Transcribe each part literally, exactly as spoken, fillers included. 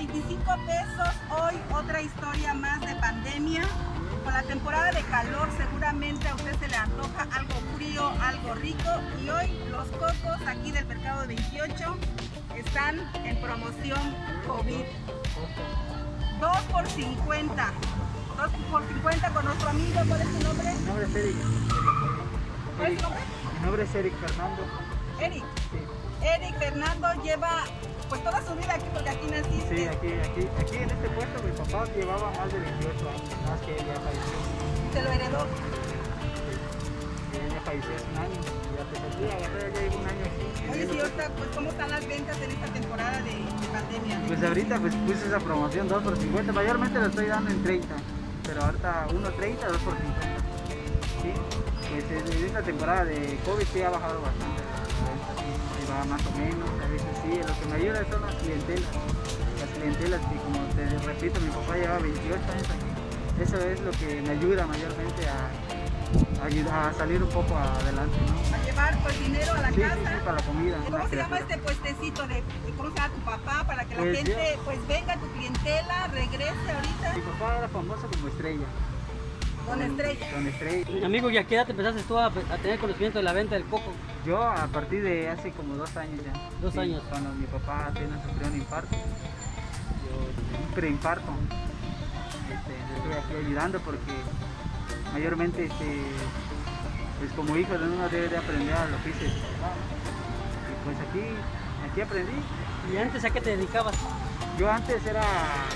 veinticinco pesos. Hoy otra historia más de pandemia. Con la temporada de calor seguramente a usted se le antoja algo frío, algo rico. Y hoy los cocos aquí del Mercado de veintiocho están en promoción COVID. dos por cincuenta. dos por cincuenta con nuestro amigo. ¿Cuál es tu nombre? Mi nombre es Eric. ¿Cuál es tu nombre? Mi nombre es Eric Fernando. Eric. Sí. Eric Fernando lleva pues toda su vida aquí porque aquí naciste. Sí, aquí, aquí, aquí en este puesto mi papá llevaba más de veintiocho años, más que ella falleció. Se lo heredó. Sí, ella falleció hace un año, ya te salía, ya llevo un año aquí. Oye, sí, ahorita, pues, ¿cómo están las ventas en esta temporada de, de pandemia? Pues ahorita pues puse esa promoción dos por cincuenta, mayormente la estoy dando en treinta, pero ahorita uno treinta, dos por cincuenta. Sí, pues en esta temporada de COVID sí ha bajado bastante. Ahí va más o menos, a veces sí, lo que me ayuda son las clientelas, las clientelas que como te repito, mi papá lleva veintiocho años aquí, eso es lo que me ayuda mayormente a, a, ayudar, a salir un poco adelante, ¿no? A llevar pues dinero a la sí, casa. Sí, sí, para la comida. ¿Cómo se llama este puestecito de, cómo se llama tu papá? Para que la pues gente yo, pues venga, tu clientela, regrese ahorita. Mi papá era famoso como Estrella. Don Estrella. Don Estrella. Amigo, ¿y a qué edad te empezaste tú a, a tener conocimiento de la venta del coco? Yo a partir de hace como dos años ya. Dos sí, años. Cuando mi papá apenas sufrió un infarto. Yo, un preinfarto. Este, yo estoy aquí ayudando porque mayormente este, pues como hijo de uno debe de aprender al oficio de su papá, ¿no? Y pues aquí, aquí aprendí. ¿Y antes a qué te dedicabas? Yo antes era,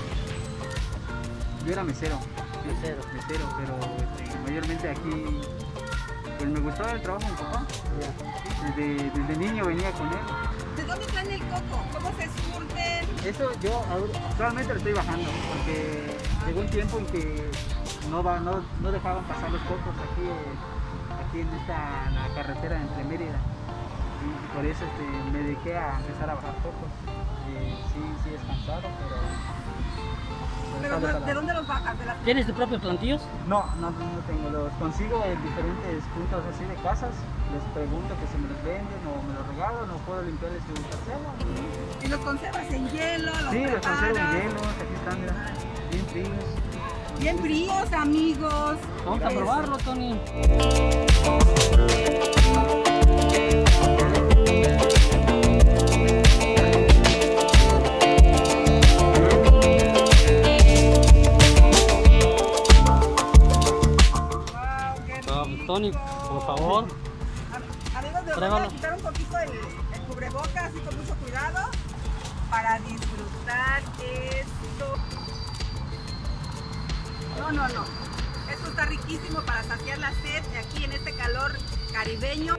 yo era mesero. Mesero. Mesero, pero este, mayormente aquí pues me gustaba el trabajo de mi papá. Yeah. Desde, desde niño venía con él. ¿De dónde traen el coco? ¿Cómo se surten? Eso yo actualmente lo estoy bajando porque llegó un tiempo en que no, va, no, no dejaban pasar los cocos aquí, eh, aquí en esta en la carretera entre Mérida. Y por eso este, me dediqué a empezar a bajar cocos. Eh, sí, sí es cansado, pero... ¿Pero de, ¿de dónde los bajas? ¿De las... ¿Tienes tus propios plantillos? No, no, no tengo. Los consigo en diferentes puntos así de casas. Les pregunto que si me los venden o me los regalan o puedo limpiarles su parcela. ¿Y los conservas en hielo? Los Sí, los conservo en preparas? hielo. Aquí están, mira, bien fríos. Bien fríos, amigos. Vamos a probarlo, Tony. Tony, por favor. Amigos, me voy a quitar un poquito el, el cubrebocas, así con mucho cuidado, para disfrutar esto. No, no, no. Esto está riquísimo para saciar la sed aquí en este calor caribeño.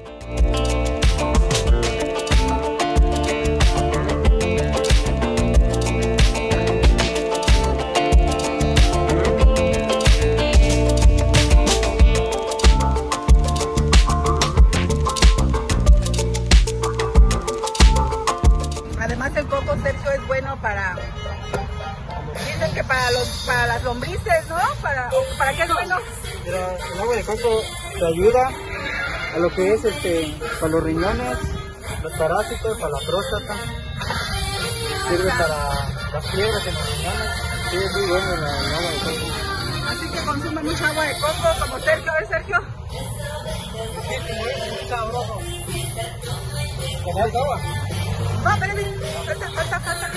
Además el coco, Sergio, es bueno para, dicen que para los para las lombrices, ¿no? Para, ¿para qué es bueno? Pero el agua de coco te ayuda a lo que es este, para los riñones, los parásitos, para la próstata, sirve para las piedras en los riñones, sí, es muy bueno el agua de coco. Así que consume mucha agua de coco, como Sergio, ¿ves, Sergio? Sí, como es muy sabroso. ¿Cómo es agua? No, espérame, falta, falta, falta.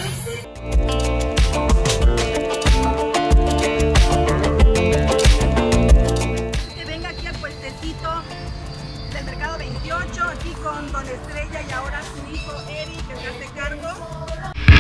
Que venga aquí al puestecito del Mercado veintiocho, aquí con Don Estrella y ahora su hijo Eric, que se hace cargo.